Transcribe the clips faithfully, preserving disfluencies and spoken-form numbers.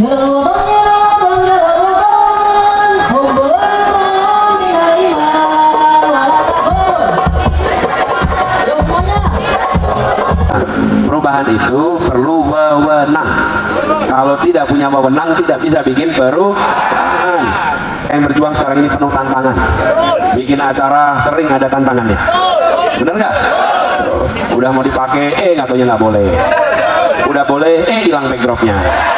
Perubahan itu perlu wewenang. Kalau tidak punya wewenang tidak bisa bikin perubahan. Yang berjuang sekarang ini penuh tantangan. Bikin acara sering ada tantangannya. Bener nggak? Udah mau dipakai, eh katanya nggak boleh. Udah boleh, eh hilang backdropnya.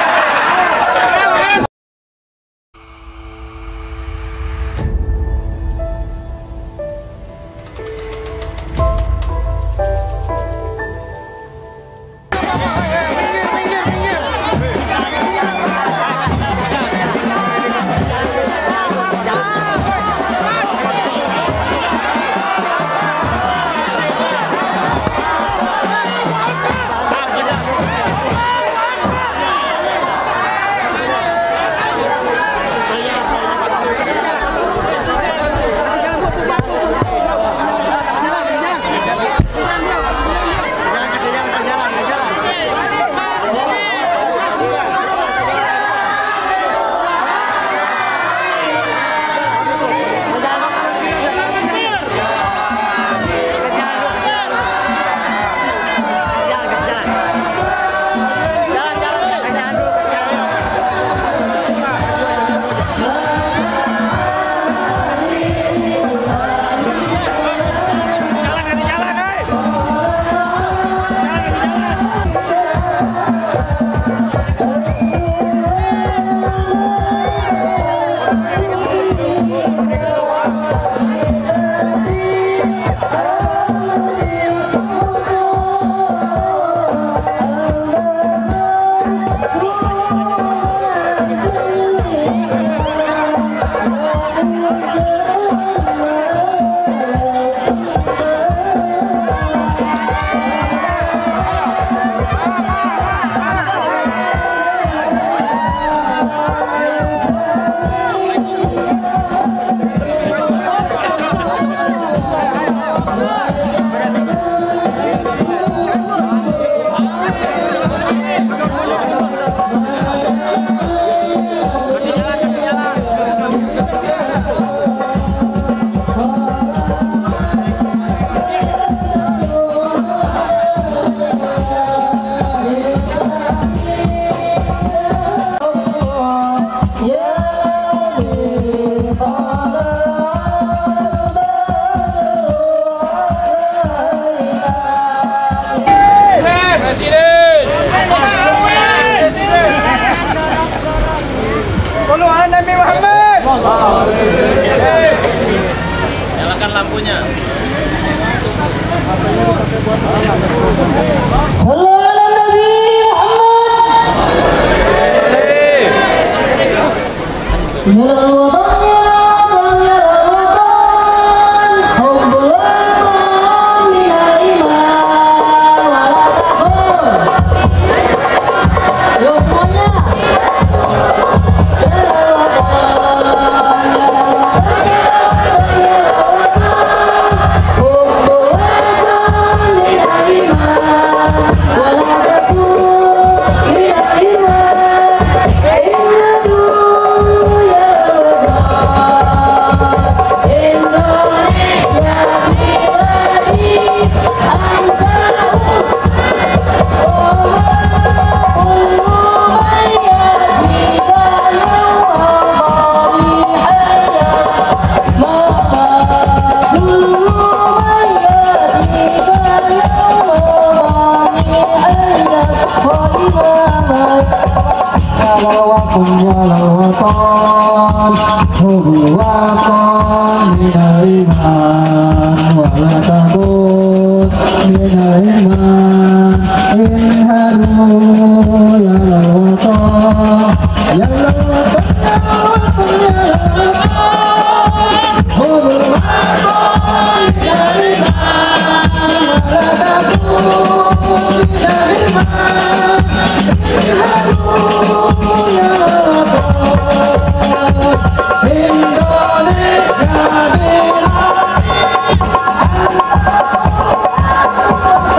Nyalakan lampunya.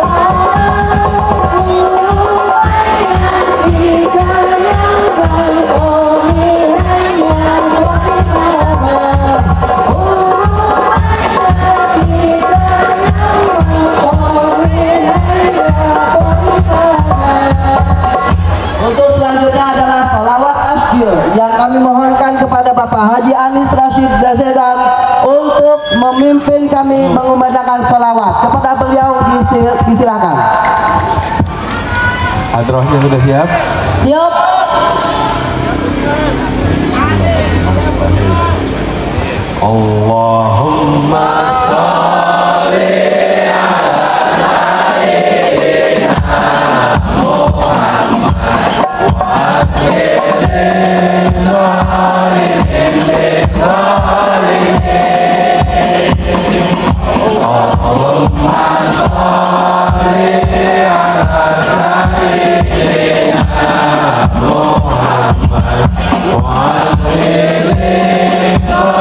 Indonesia Bapak Haji Anis Rashid Baswedan untuk memimpin kami mengumandangkan sholawat. Kepada beliau disilakan. Hadrohnya sudah siap? Siap. Allahumma sholli ala sayyidina Muhammad wa alihi Allahumma sholli ala sayyidina Muhammad wa alihi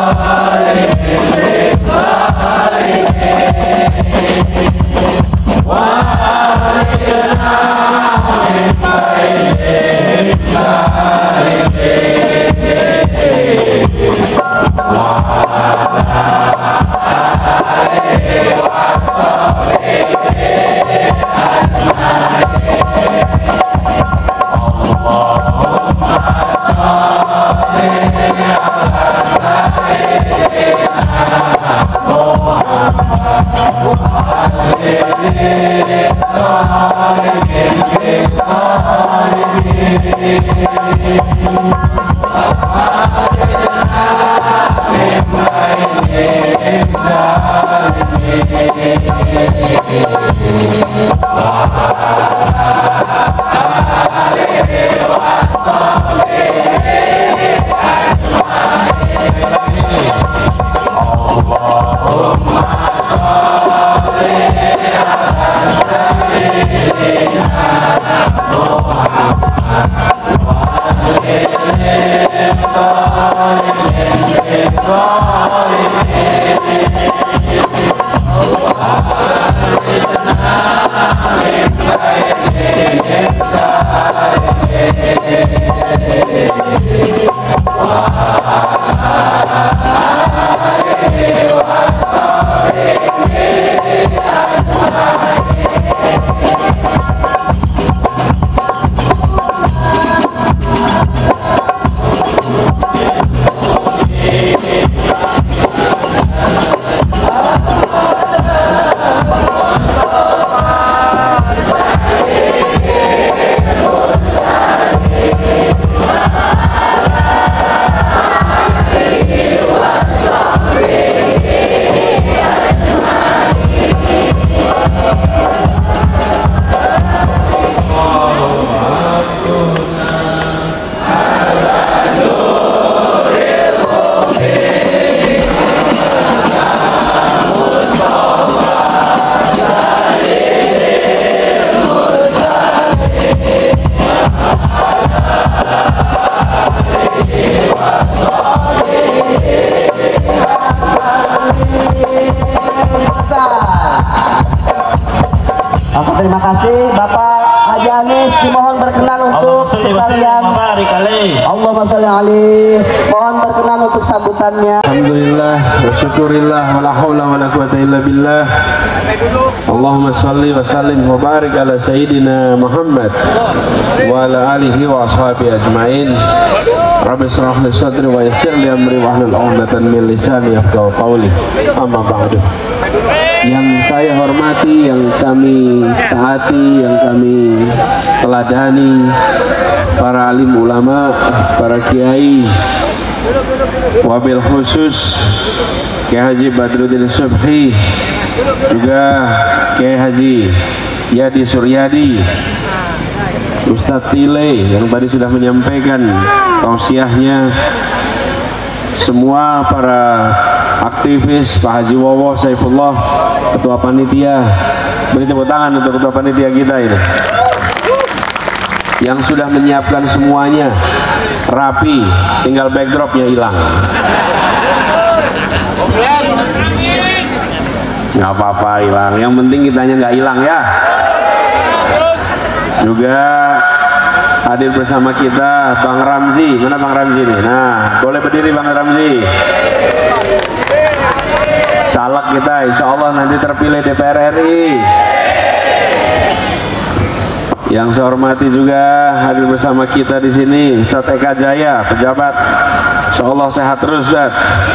Terima kasih Bapak Haji Anis, dimohon berkenan untuk sekalian. Allahumma sholli alaihi. Mohon berkenan untuk sambutannya. Alhamdulillah wa syukurillah wa la haula wa la quwata illa billah. Allahumma sholli wa sallim wa barik ala sayyidina Muhammad wa ala alihi wa ashabihi ajmain. Rabbi shrah li sadri wa yassir li amri wa hlul 'uqdatam min lisani yafqahu qawli. Amma ba'du. Yang saya hormati, yang kami taati, yang kami teladani, para alim ulama, para kiai, wabil khusus Kiai Haji Badruddin Subhi, juga Kiai Haji Yadi Suryadi, Ustadz Tile yang tadi sudah menyampaikan tausiahnya, semua para aktivis, Pak Haji Wowo Saifullah, Ketua Panitia, beri tepuk tangan untuk Ketua Panitia kita ini, yang sudah menyiapkan semuanya rapi, tinggal backdropnya hilang. Nggak apa-apa hilang, yang penting kitanya nggak hilang ya. Juga hadir bersama kita Bang Ramzi. Mana Bang Ramzi nih? Nah, boleh berdiri Bang Ramzi. Caleg kita insya Allah nanti terpilih D P R R I. Yang saya hormati juga hadir bersama kita di sini Ustadz Eka Jaya, pejabat Insyaallah sehat terus, Dad.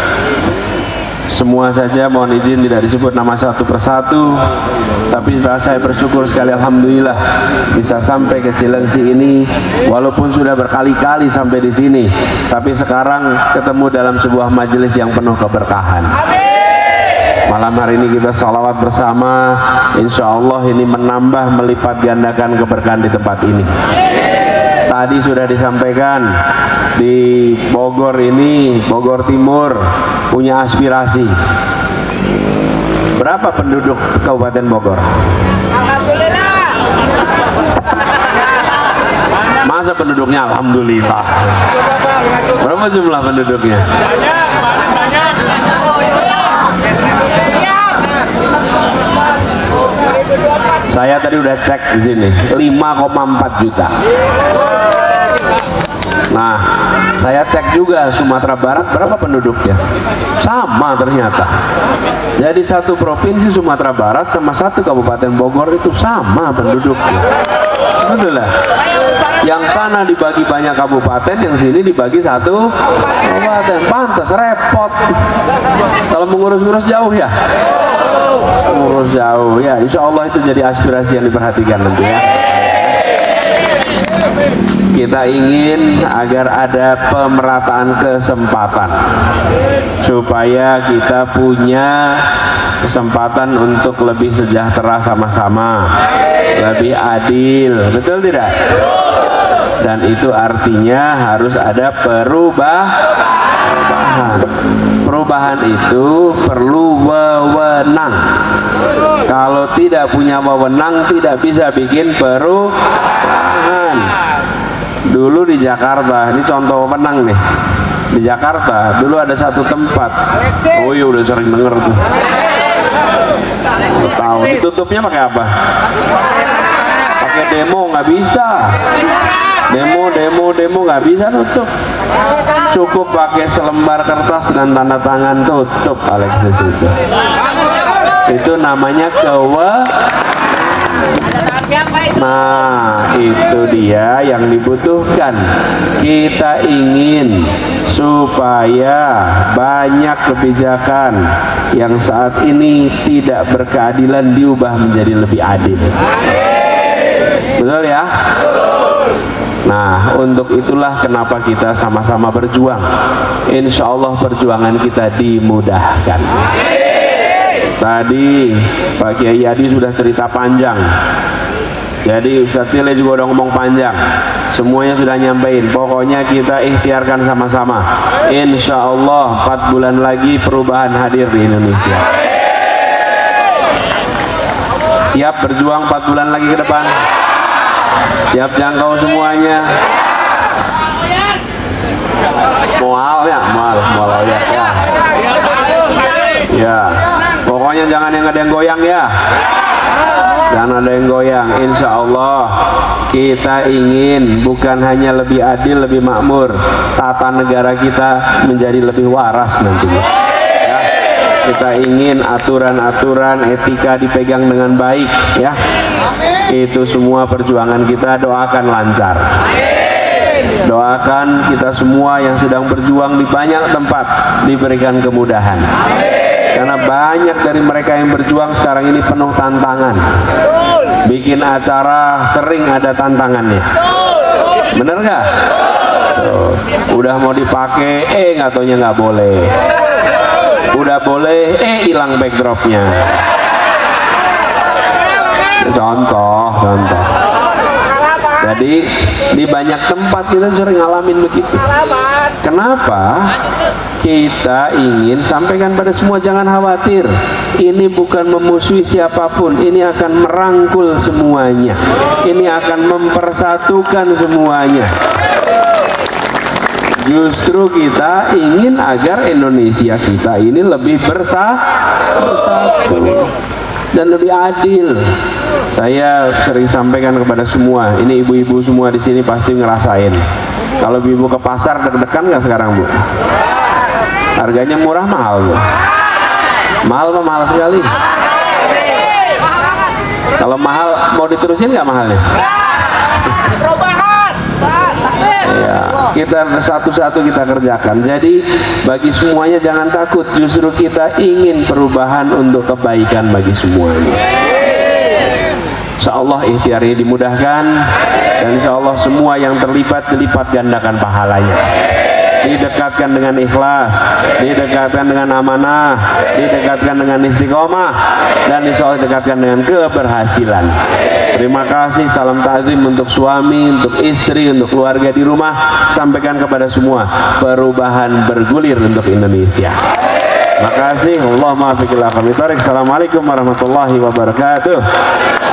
Semua saja mohon izin tidak disebut nama satu persatu, tapi saya bersyukur sekali alhamdulillah bisa sampai ke Cilengsi ini, walaupun sudah berkali-kali sampai di sini, tapi sekarang ketemu dalam sebuah majelis yang penuh keberkahan. Malam hari ini kita sholawat bersama, insya Allah ini menambah melipat gandakan keberkahan di tempat ini. Tadi sudah disampaikan di Bogor ini, Bogor Timur punya aspirasi. Berapa penduduk Kabupaten Bogor? Alhamdulillah. Masa penduduknya alhamdulillah? Berapa jumlah penduduknya? Banyak, banyak, banyak. Saya tadi udah cek di sini lima koma empat juta. Nah, saya cek juga Sumatera Barat berapa penduduknya? Sama ternyata. Jadi satu provinsi Sumatera Barat sama satu Kabupaten Bogor itu sama penduduknya. Betul lah. Yang sana dibagi banyak kabupaten, yang sini dibagi satu kabupaten. Pantas repot. Kalau mengurus-ngurus jauh ya. Mengurus jauh ya. Insya Allah itu jadi aspirasi yang diperhatikan nanti ya. Kita ingin agar ada pemerataan kesempatan supaya kita punya kesempatan untuk lebih sejahtera sama-sama, lebih adil, betul tidak? Dan itu artinya harus ada perubahan. Perubahan itu perlu wewenang. Kalau tidak punya wewenang tidak bisa bikin perubahan. Dulu di Jakarta, ini contoh menang nih. Di Jakarta dulu ada satu tempat. Oh iya udah sering denger tuh. Tahu ditutupnya pakai apa? Pakai demo nggak bisa. Demo demo demo nggak bisa tutup. Cukup pakai selembar kertas dan tanda tangan tutup Alexis itu. Itu namanya kewe. Nah, itu dia yang dibutuhkan. Kita ingin supaya banyak kebijakan yang saat ini tidak berkeadilan diubah menjadi lebih adil. Betul ya? Nah, untuk itulah kenapa kita sama-sama berjuang. Insya Allah perjuangan kita dimudahkan. Tadi Pak Kiai Yadi sudah cerita panjang. Jadi Ustadz Tile juga udah ngomong panjang. Semuanya sudah nyampein. Pokoknya kita ikhtiarkan sama-sama. Insya Allah empat bulan lagi perubahan hadir di Indonesia. Siap berjuang empat bulan lagi ke depan? Siap jangkau semuanya? Mual ya, mual, mual ya. Ya. Ya. Pokoknya jangan yang ada yang goyang ya. Jangan ada yang goyang. Insya Allah kita ingin bukan hanya lebih adil, lebih makmur, tata negara kita menjadi lebih waras nantinya ya. Kita ingin aturan-aturan etika dipegang dengan baik ya. Itu semua perjuangan kita, doakan lancar. Doakan kita semua yang sedang berjuang di banyak tempat diberikan kemudahan. Karena banyak dari mereka yang berjuang sekarang ini penuh tantangan. Bikin acara sering ada tantangannya. Bener nggak? Udah mau dipakai, eh nggak taunya nggak boleh. Udah boleh, eh hilang backdropnya. Contoh, contoh. Jadi di banyak tempat kita sering ngalamin begitu. Kenapa? Kita ingin sampaikan pada semua, jangan khawatir. Ini bukan memusuhi siapapun. Ini akan merangkul semuanya. Ini akan mempersatukan semuanya. Justru kita ingin agar Indonesia kita ini lebih bersatu dan lebih adil. Saya sering sampaikan kepada semua, ini ibu-ibu semua di sini pasti ngerasain. Kalau ibu ke pasar deg-degan nggak sekarang, Bu? Harganya murah mahal, Bu? Mahal apa mahal sekali? Kalau mahal mau diterusin nggak mahalnya? Perubahan. Ya, kita satu-satu kita kerjakan. Jadi bagi semuanya jangan takut, justru kita ingin perubahan untuk kebaikan bagi semuanya. Insya Allah ikhtiarnya dimudahkan, dan insya Allah semua yang terlibat dilipat gandakan pahalanya, didekatkan dengan ikhlas, didekatkan dengan amanah, didekatkan dengan istiqomah, dan insya Allah didekatkan dengan keberhasilan. Terima kasih, salam ta'zim untuk suami, untuk istri, untuk keluarga di rumah. Sampaikan kepada semua, perubahan bergulir untuk Indonesia. Terima kasih. Allahumma afiqillah kami tarik. Assalamualaikum warahmatullahi wabarakatuh.